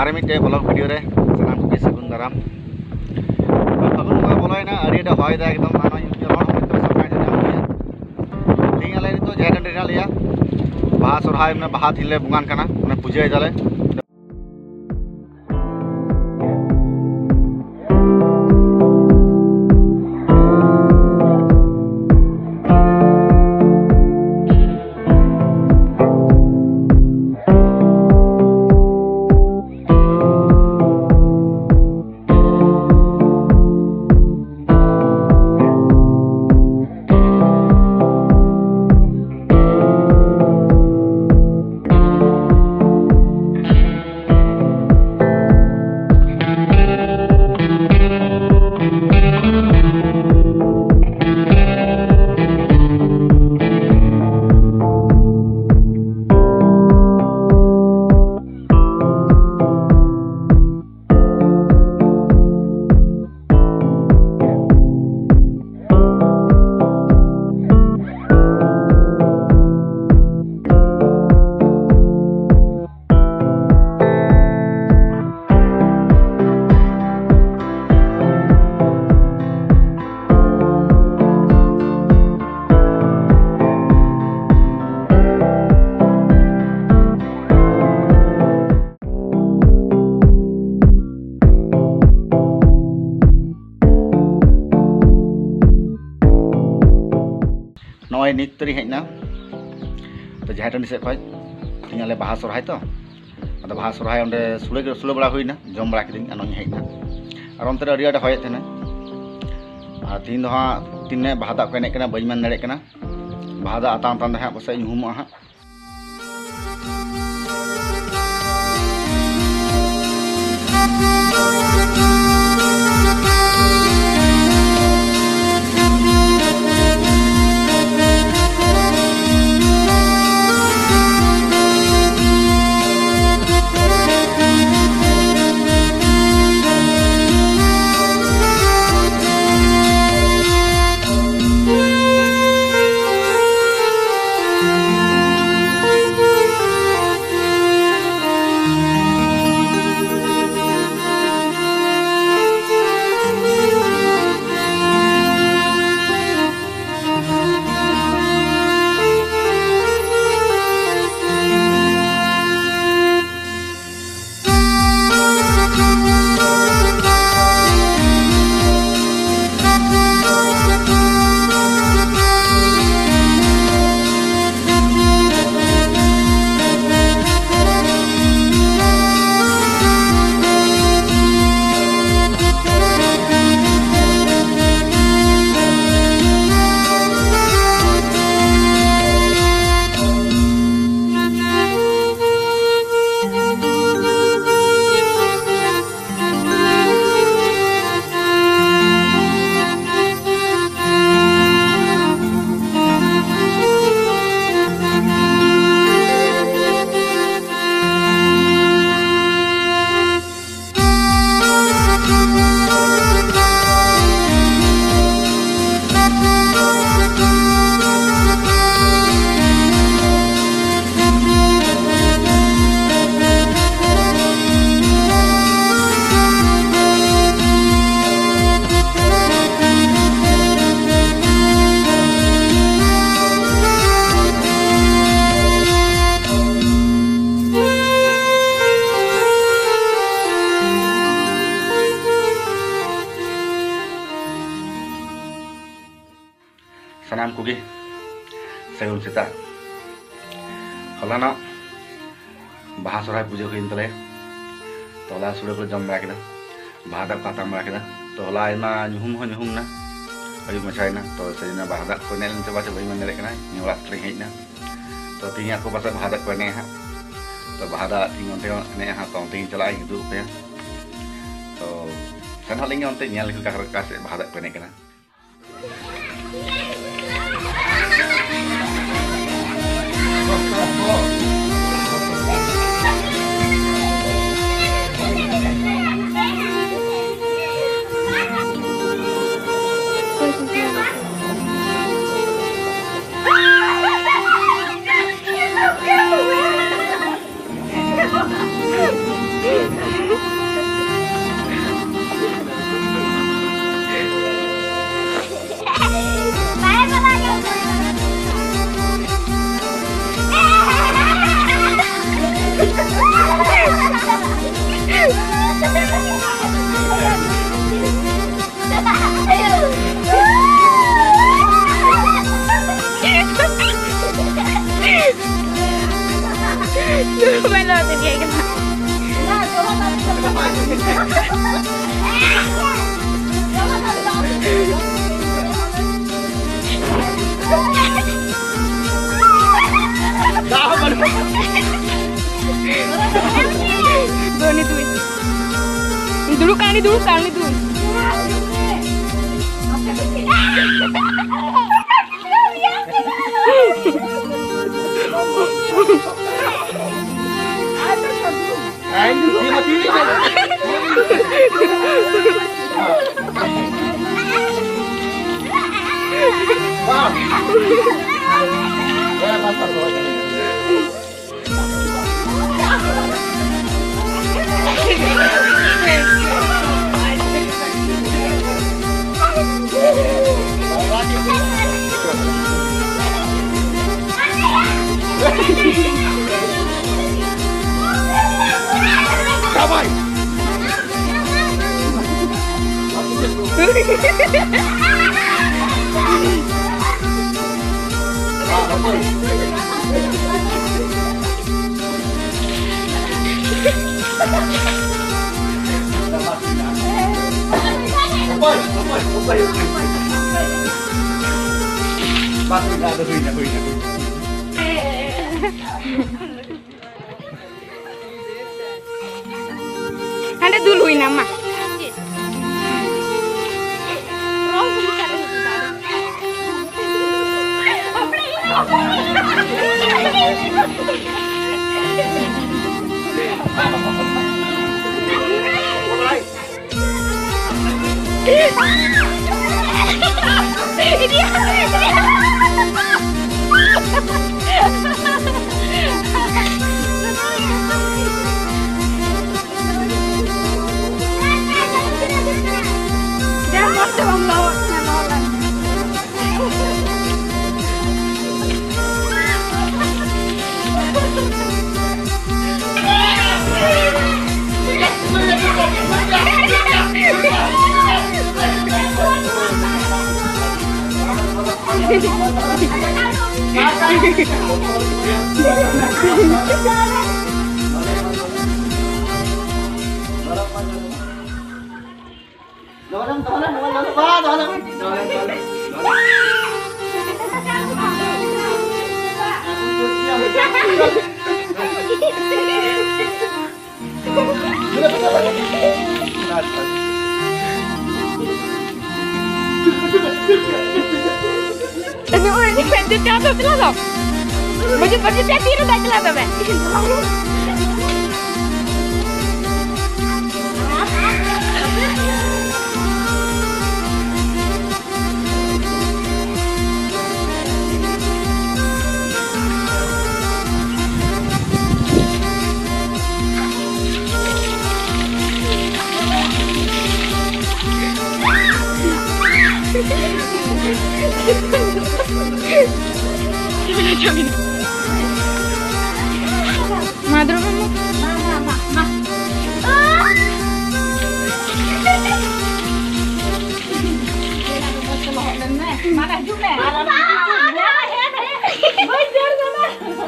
आरे मिटे blog video रे सानाम को सगुन दाराम फागुन बंगा बोलायना अड़ी डा हय दा एकदम आना रन हमें तो सका जाना तीन आले तो झारखंड रे लिया बाहा सोरहाय में बाहा थिले बुंगान काना माने पूजा इदाले नॉय नित तरी हेजना तो झारखंड से खज तीन आले बाहा सोरहाय तो अद बाहा सोरहाय ओंडे सुले बड़ा हुईना जम बड़ा किदिन अनोኝ हेजना और ओंते अड़ी आड हय थेना और तीन दो हा तीन बाहा दा को एने कना बई मन दड़े कना बाहा दा आताम तान हा बसे हुमा हा सानाम कोगे सगुन सेता हलाना बाहा सोरहाय पूजा हुई तले तो हला सुरे को जम बड़ा केदा बाहा दा का ताम बड़ा केदा तो हला आयमा ñuhum ना अयुब मचायना तो सेना बाहा दा को नेल से बासे बई मन दरे कना नि ओला ट्रेन हेजना तो तिया को बासे बाहा दा को ने हा तो बाहा दा तिंग ओंते ने हा तो तिंग चला हिदु पे तो सन हलिंग ओंते nyal का से बाहा दा को ने कना Thank you. Dulu kali dulu. Anda duluin nama. Ini pendek jatuh celana. Baju saya biru dah celana be. Madro kamu? Ma. Mana juga? Belajar sana.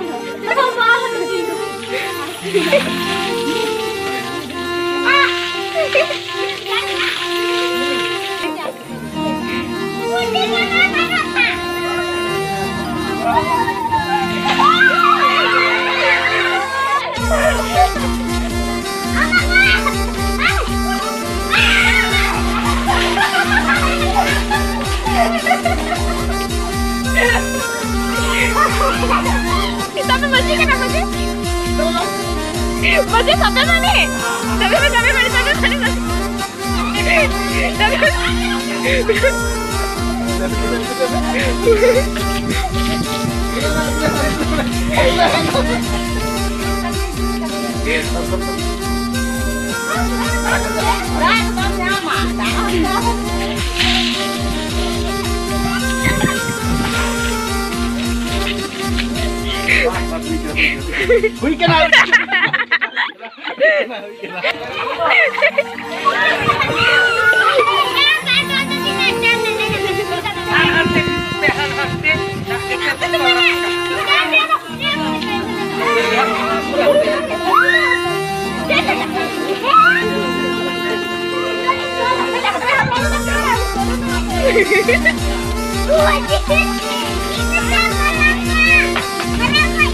Sampai masih kenapa sih? Masih sampai mana? Sampai mana?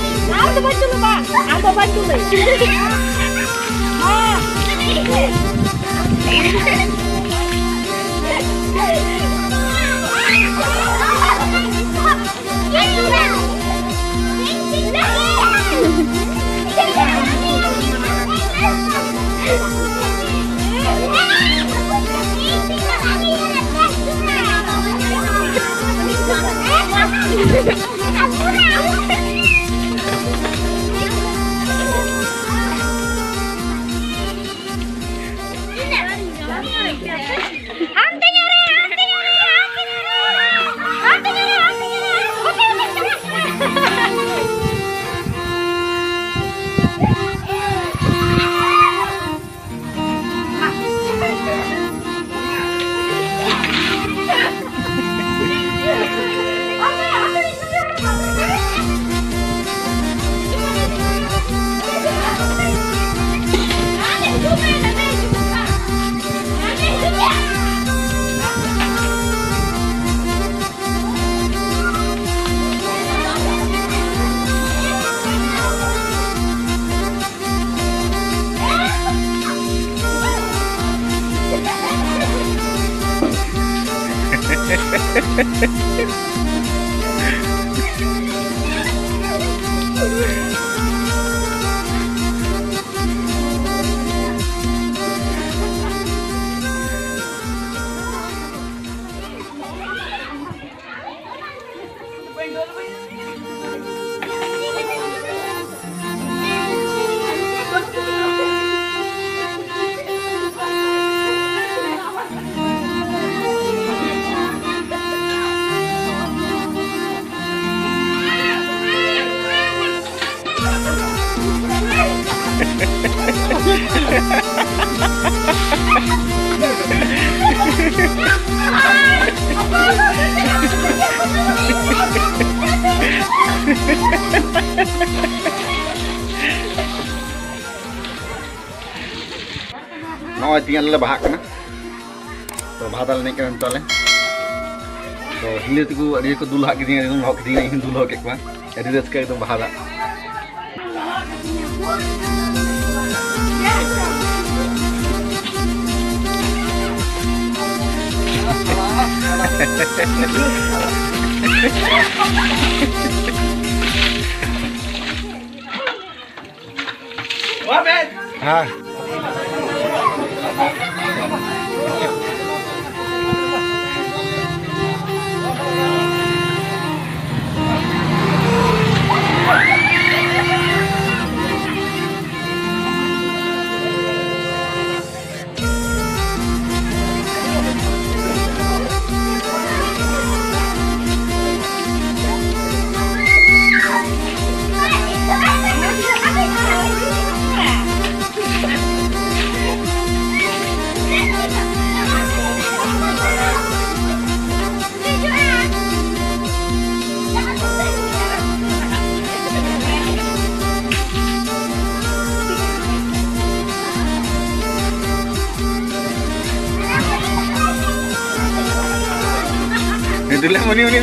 Bantu dulu. Nó tinggal le bahak kana to bhadal ne kan tole to hile tu adi ko dulha ki dinga dum hok dinga in dulha ke kwa adi raska ekdom bahada Waben ha Dulu muni.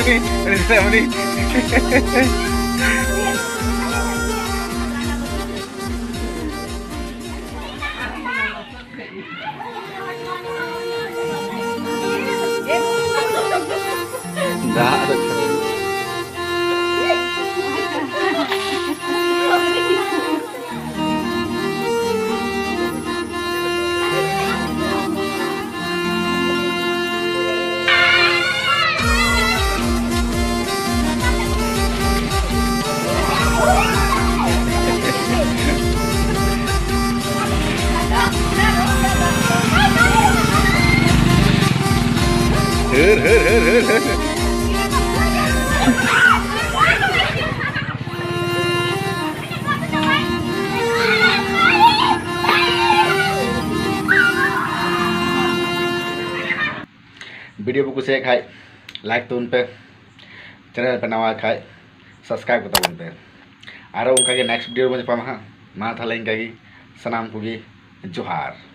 Dah ada. Video को कुछ खाए like तो उन पे channel पे नवा खाए subscribe करता उन पे और उनका नेक्स्ट वीडियो में पामा हाँ मा थाले इनका सनाम को जोहार।